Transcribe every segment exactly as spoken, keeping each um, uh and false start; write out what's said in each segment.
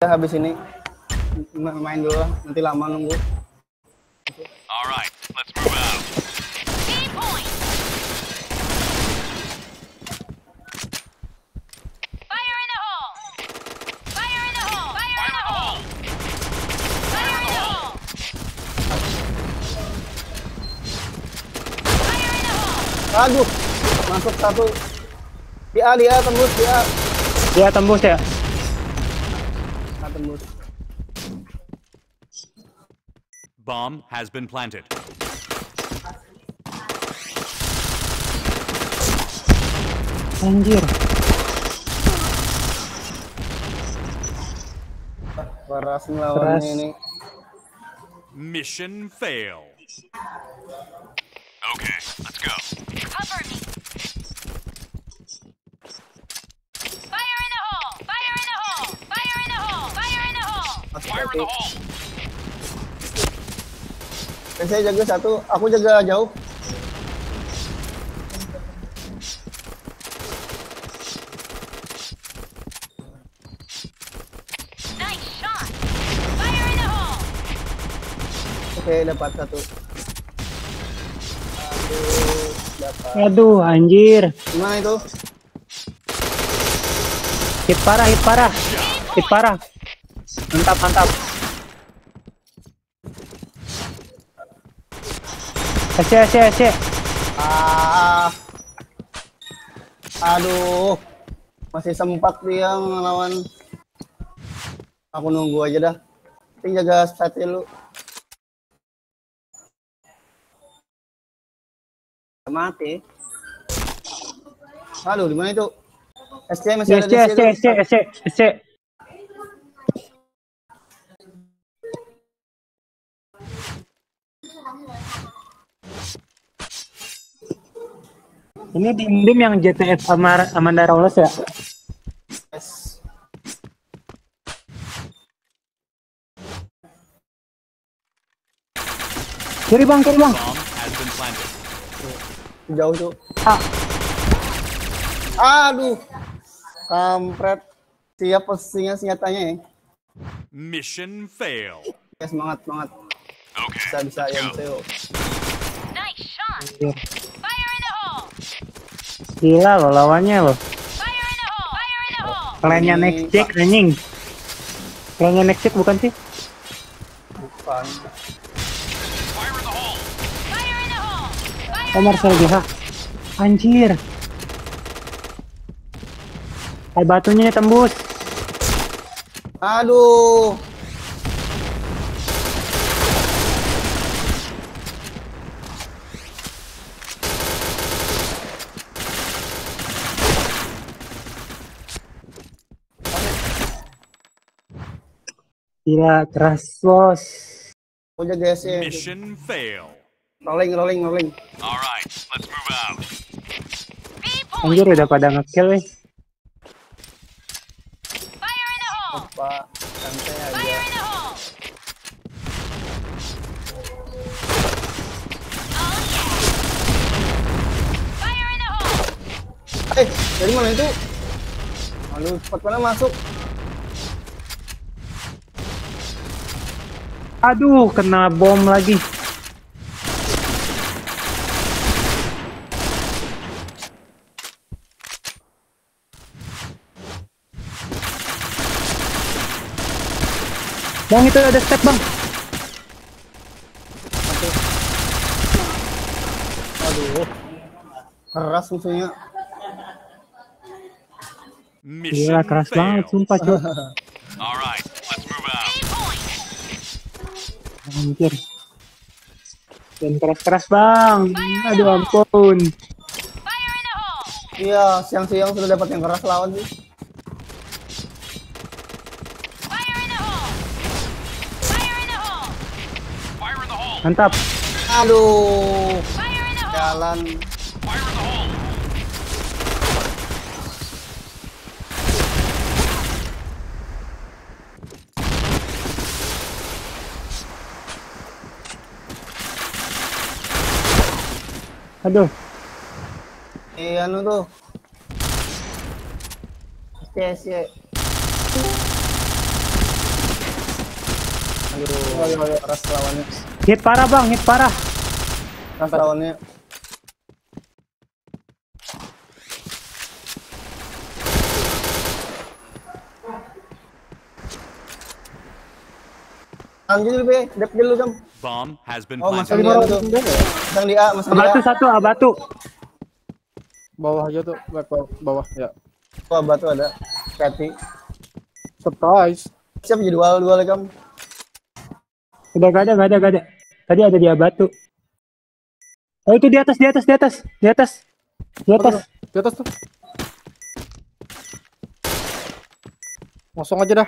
Habis ini main dulu lah, nanti lama nunggu. Alright, let's move out. Fire in the hole! Fire in the hole! Fire in the hole! Fire in the hole! Fire in the hole! Aduh, masuk satu. Di A, di A tembus, di A. Dia tembus ya. A tembus. Bomb has been planted. Anjir. Keras ngelawannya ini. Mission fail. Okay, let's go. Cover me! Fire in the hole! Fire in the hole! Fire in the hole! Fire in the hole! Masuk Fire in lagi. the hole. Eh, saya jaga satu, aku jaga jauh. Nice shot! Fire in the hole! Oke, dapat satu. Aduh, dapat. Aduh, anjir. Gimana itu? Hit parah, hit parah. Hit parah. Mantap, mantap. Ese, ese, ese. Ah. Aduh. Masih sempat dia ngelawan. Aku nunggu aja dah. Ting jaga stat lu. Mati. Aduh, di mana itu? S C masih ada Ese, di ese, situ. ese, ese, ese. Ini dim-dim yang J T F Amar Amanda Rawless ya? Yes. Kiri bang, kiri bang. Bomb has been planted. Jauh tuh. Ah, Aduh. Kampret. Siap posisinya senjatanya ya. Mission fail. Ya, semangat, semangat. Okay, Bisa, bisa let's yang go. Theo. Nice shot! anjir. Fire in the hole! Gila lo lawannya lo. Fire in the hole! Fire in the hole! Klannya Ini, Next Jack anjing. Klannya Next Jack bukan sih? Bukan. Fire in the hole. Fire in the hole! Fire Oh, Marcel G H. Anjir. Kayak batunya tembus. Aduh. Gila keras bos. Aku jaga S C. Mission fail. Rolling, rolling, rolling. Alright, let's move out. B point! Anjir udah pada ngekill eh. Fire in the hole! Pak, santai aja. Fire in the hole! Oh yeah! Fire in the hole! Eh, dari mana itu? Aduh, cepat mana masuk? Aduh kena bom lagi. Bang itu ada step bang. Aduh, keras musuhnya. Mission Gila keras fail. banget sumpah cuy. Alright, let's move out. B point! Anjir. Dan keras-keras bang. Aduh ampun. Fire in the hole! Iya, siang-siang sudah dapat yang keras lawan sih. Fire in the hole! Fire in the hole! Fire in the hole. Mantap. Aduh, Fire in the hole! jalan. Fire in the hole. Aduh. Eh, anu tuh. S C, S C. Ayo, ayo, keras lawannya. Hit parah bang, hit parah. Keras lawannya. Anjir be, dep dulu Sam. Bomb has been Oh, planted. masang di A tuh. Masang di A, masang di A. Abatu satu, abatu. Bawah aja tuh, back bawah, bawah ya. Oh, batu ada. Hati. Surprise. Siap jadi dual dual ya, Kam. Udah gak ada, gak ada, gak ada. Tadi ada di abatu. Oh itu di atas, di atas, di atas, di atas, di atas. Di atas tuh. Langsung aja dah.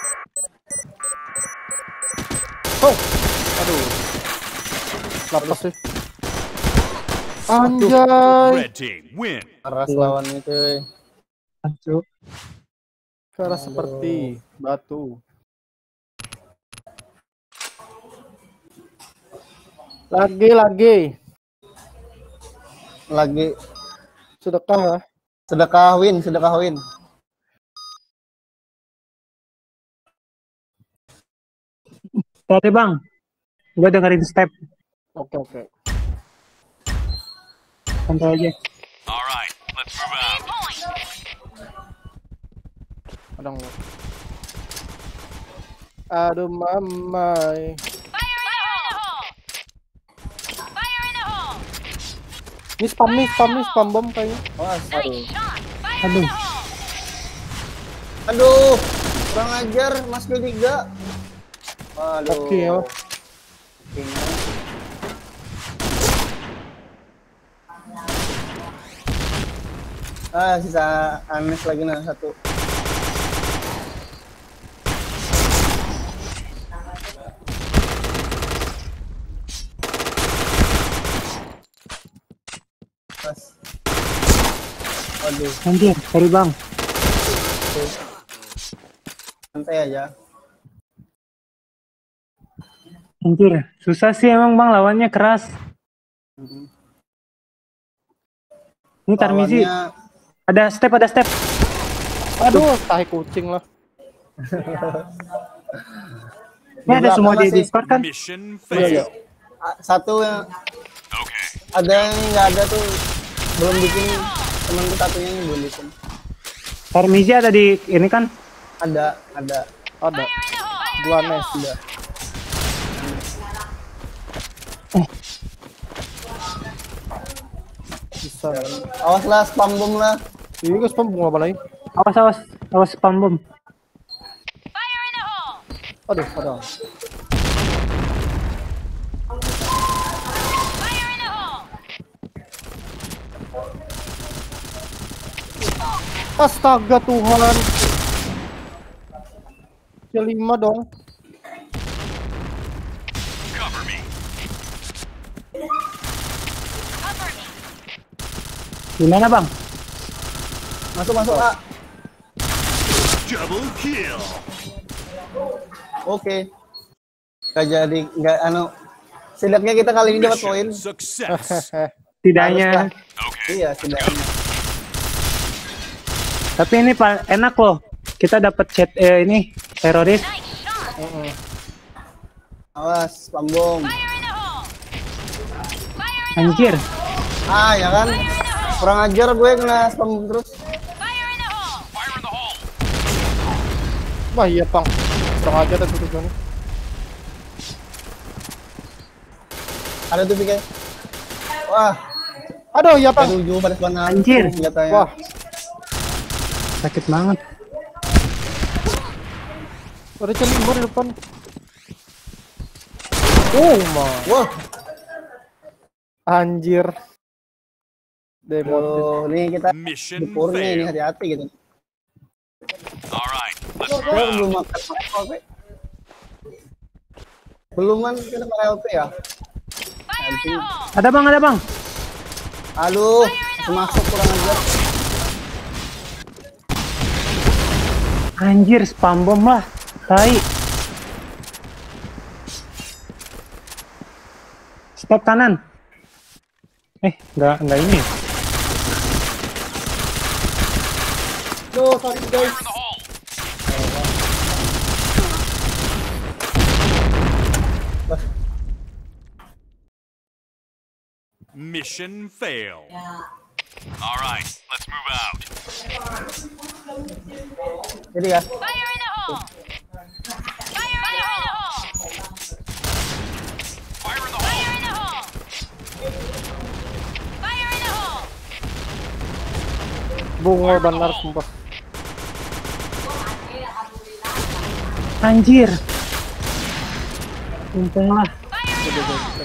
Oh, aduh. Lapas sih. Anjay. Red team win. Keras lawannya cuy. Aduh. Keras seperti batu. Lagi, lagi. Lagi Sedekah ya. sedekah win, sedekah win. Hati bang, gue dengerin step. Oke, oke. Santai aja. All right, let's move out. Point. Ada nggak? Aduh, mamai. Fire in the hole. Fire in the hole. Ini spam nih, spam nih, spam bom kayaknya. Awas. Nice shot. Fire Aduh. in the hole. Aduh, kurang ajar Mas kill tiga. Aduh. Oke ya. Ah, sisa Anes lagi nah satu. Pas. Waduh, Anjir, sorry bang. santai aja. Anjir, susah sih emang bang, lawannya keras. Ini Tarmizi, Lawannya ada step, ada step. Aduh, tahi kucing lah. Ini ada belakang semua di masih. Discord kan? Mission Iya, iya. failed. ah, satu yang Okay. ada yang nggak ada tuh belum bikin, temanku satunya yang belum bikin. Tarmizi ada di ini kan? Ada, ada. Ada. Dua nes. Ada. Bisa. Awas lah spam bom lah. Ini kan spam bunga apa lagi? Awas, awas, awas spam bom. Fire in the hole. Aduh, ada. Fire in the hole. Astaga Tuhan. Kelima dong. Cover me. Cover me. Gimana bang? Masuk, masuk, A. Double kill. Oke. Gak jadi, nggak anu. Setidaknya kita kali ini dapat poin. Mission success. Tidaknya. Okay. Iya, setidaknya. Tapi ini pa- enak loh. Kita dapat chat eh, ini teroris. Nice shot. Awas, spam bom. Fire in the hole. Fire in the Anjir. Ah, ya kan? Kurang ajar gue kena spam bom terus. Fire in the hole. Fire in the hole. Wah iya pang. Kurang aja tadi tujuannya. Ada tuh pikir. Wah, Aduh iya pang. tujuh pada panah. Anjir. Senjatanya. Wah. Sakit banget. Ada celimur di depan. Oh my. Wah, Anjir. Demo. tuh, nih kita Mission dipurnya ini failed. hati-hati gitu. All right, let's move Saya out. belum makan L P. Belum kan kita makan L P ya? Fire in the hole. Ada bang, ada bang. Aduh, masuk kurang ajar. Anjir, spam bom lah. Tai. Step kanan. Eh, enggak, enggak ini. Duh, sorry guys. Fire in the hole. Mission fail. All right, let's move out. Jadi ya. Fire in the hole! Fire in the hole! Fire in the Fire hole. in the hole! Fire in the hole! Bunga benar sumpah. Anjir. Untung lah. Fire in the hole!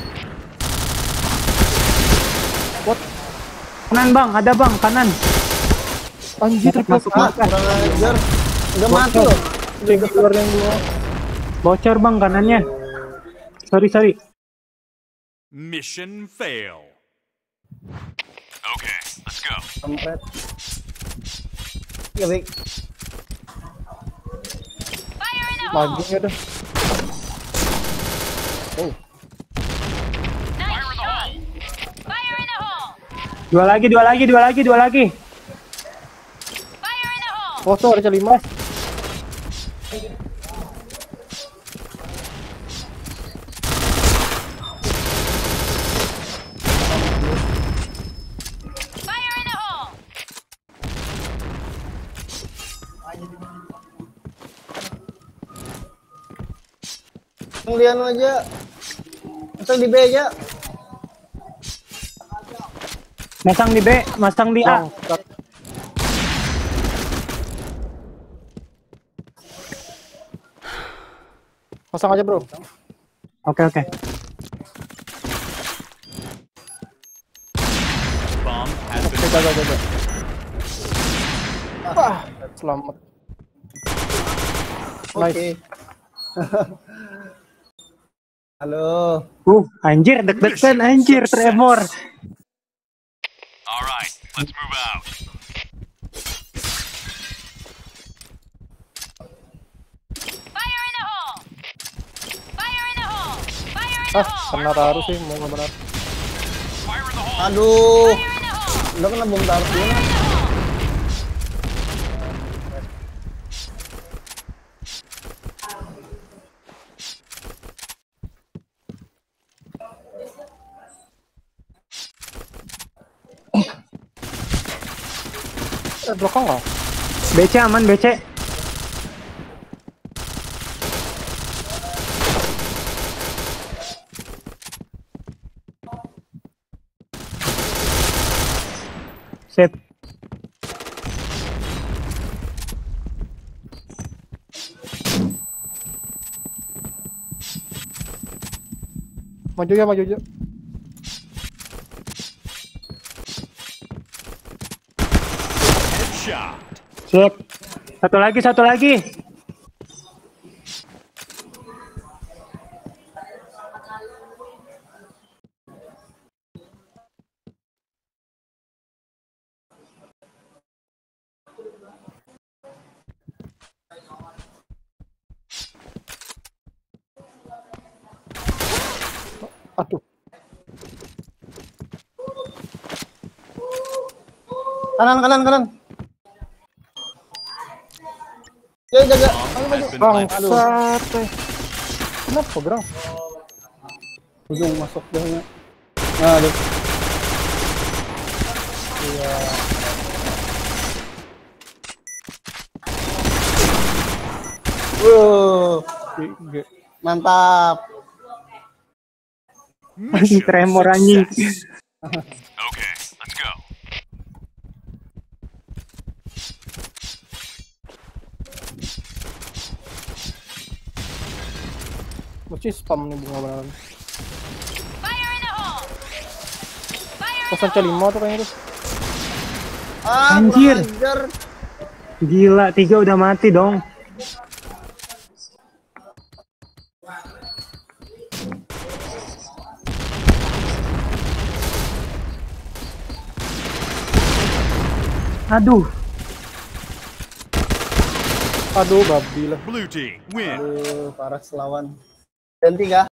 Kanan bang, ada bang, kanan. Anjir, Masuk, masuk, Ah, masuk. kurang ajar. Udah mati loh. Cek keluar yang dua. Bocor bang kanannya. Sorry, sorry. Mission fail. Okay, let's go. Kampret. Ya baik. Fire in the hole! Maju ya dah. Nice shot! Fire in the hole! Dua lagi, dua lagi, dua lagi, dua lagi. Fire in the hole! Foto ada lima. Fire in the hole! Yang dia anu aja. Atau di B aja. Masang di B, masang di A. Bangsat. Pasang aja bro. Oke, oke. Bomb has been Oke, jaga jaga. Ah, selamat. Nice. Oke. Halo. Uh, anjir, deg-degan, anjir, tremor. All right, let's move out. Fire in the hole! Fire in the hole! Fire in the Ah, hole! kena taruh sih, mau nggak benar. Fire in the hole. Aduh. Fire in the hole! Udah kena bom taruh Fire dulu. in the hole! Eh, belakang nggak? B C aman, B C. Sip. Maju ya, maju ya. Headshot. Sip. Satu lagi, satu lagi. Aduh. Kanan, kanan, kanan. Ya, jaga. Bomb has been planted. Bangsat. eh. Kenapa gerang? Ujung masuk dahnya. Nah, aduh. Iya. Wuh, Tiga. mantap. Anjing, tremor anjing. Okay, let's go. Mesti spam nih bunga beneran. Fire in the hole! Fire in Pesan the C lima tuh kayaknya tuh. Ah, Anjir. kurang ajar. Gila, tiga udah mati dong. Aduh, Aduh, babi lah. Blue team win. Aduh, parah selawan. Dan tiga.